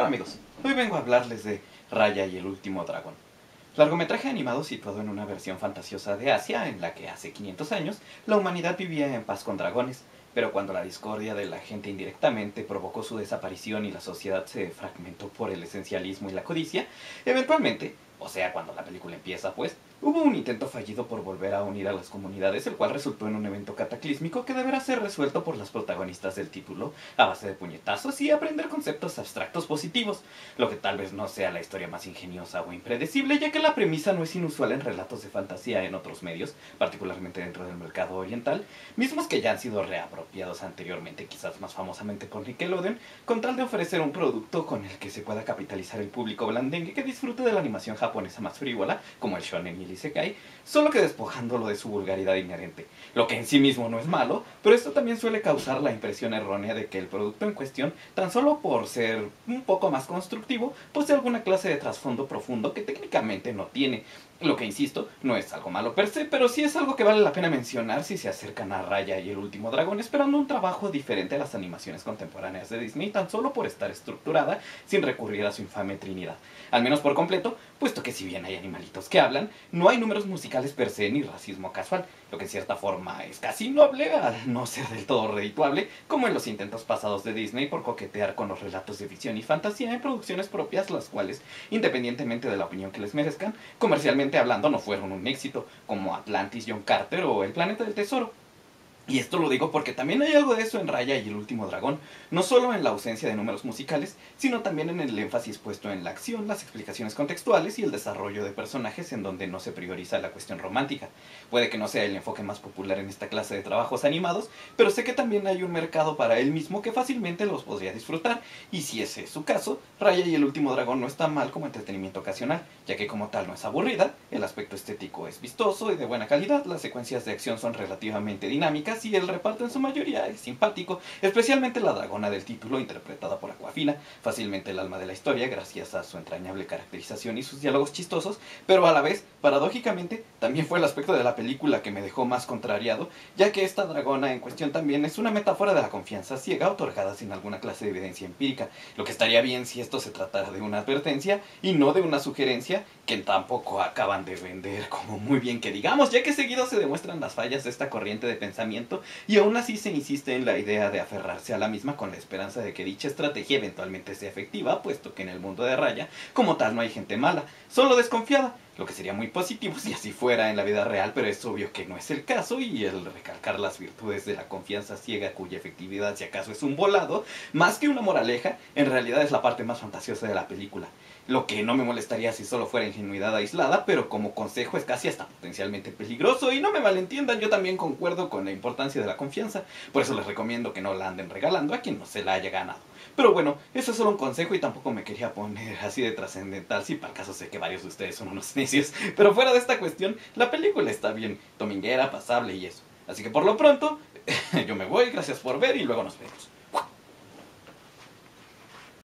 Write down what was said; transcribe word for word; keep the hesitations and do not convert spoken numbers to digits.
Hola amigos, hoy vengo a hablarles de Raya y el último dragón. Largometraje animado situado en una versión fantasiosa de Asia en la que hace quinientos años la humanidad vivía en paz con dragones, pero cuando la discordia de la gente indirectamente provocó su desaparición y la sociedad se fragmentó por el esencialismo y la codicia, eventualmente, o sea cuando la película empieza pues, hubo un intento fallido por volver a unir a las comunidades, el cual resultó en un evento cataclísmico que deberá ser resuelto por las protagonistas del título a base de puñetazos y aprender conceptos abstractos positivos, lo que tal vez no sea la historia más ingeniosa o impredecible, ya que la premisa no es inusual en relatos de fantasía en otros medios, particularmente dentro del mercado oriental, mismos que ya han sido reapropiados anteriormente, quizás más famosamente por Nickelodeon, con tal de ofrecer un producto con el que se pueda capitalizar el público blandengue que disfrute de la animación japonesa más frívola, como el shonen y el isekai, solo que despojándolo de su vulgaridad inherente, lo que en sí mismo no es malo, pero esto también suele causar la impresión errónea de que el producto en cuestión, tan solo por ser un poco más constructivo, posee alguna clase de trasfondo profundo que técnicamente no tiene, lo que insisto, no es algo malo per se, pero sí es algo que vale la pena mencionar si se acercan a Raya y el último dragón esperando un trabajo diferente a las animaciones contemporáneas de Disney, tan solo por estar estructurada sin recurrir a su infame trinidad, al menos por completo, puesto que si bien hay animalitos que hablan, no hay números musicales per se ni racismo casual, lo que en cierta forma es casi noble al no ser del todo redituable, como en los intentos pasados de Disney por coquetear con los relatos de ficción y fantasía en producciones propias, las cuales, independientemente de la opinión que les merezcan, comercialmente hablando no fueron un éxito, como Atlantis, John Carter o El Planeta del Tesoro. Y esto lo digo porque también hay algo de eso en Raya y el último dragón, no solo en la ausencia de números musicales, sino también en el énfasis puesto en la acción, las explicaciones contextuales y el desarrollo de personajes en donde no se prioriza la cuestión romántica. Puede que no sea el enfoque más popular en esta clase de trabajos animados, pero sé que también hay un mercado para él mismo que fácilmente los podría disfrutar, y si ese es su caso, Raya y el último dragón no está mal como entretenimiento ocasional, ya que como tal no es aburrida, el aspecto estético es vistoso y de buena calidad, las secuencias de acción son relativamente dinámicas, y el reparto en su mayoría es simpático, especialmente la dragona del título interpretada por Awkwafina, fácilmente el alma de la historia gracias a su entrañable caracterización y sus diálogos chistosos, pero a la vez, paradójicamente, también fue el aspecto de la película que me dejó más contrariado, ya que esta dragona en cuestión también es una metáfora de la confianza ciega otorgada sin alguna clase de evidencia empírica, lo que estaría bien si esto se tratara de una advertencia y no de una sugerencia que tampoco acaban de vender como muy bien que digamos, ya que seguido se demuestran las fallas de esta corriente de pensamiento y aún así se insiste en la idea de aferrarse a la misma con la esperanza de que dicha estrategia eventualmente sea efectiva, puesto que en el mundo de Raya, como tal, no hay gente mala, solo desconfiada, lo que sería muy positivo si así fuera en la vida real, pero es obvio que no es el caso, y el recalcar las virtudes de la confianza ciega cuya efectividad si acaso es un volado, más que una moraleja, en realidad es la parte más fantasiosa de la película. Lo que no me molestaría si solo fuera ingenuidad aislada, pero como consejo es casi hasta potencialmente peligroso, y no me malentiendan, yo también concuerdo con la importancia de la confianza, por eso les recomiendo que no la anden regalando a quien no se la haya ganado. Pero bueno, eso es solo un consejo y tampoco me quería poner así de trascendental, si para el caso sé que varios de ustedes son unos necios, pero fuera de esta cuestión, la película está bien, dominguera, pasable y eso. Así que por lo pronto, yo me voy, gracias por ver y luego nos vemos.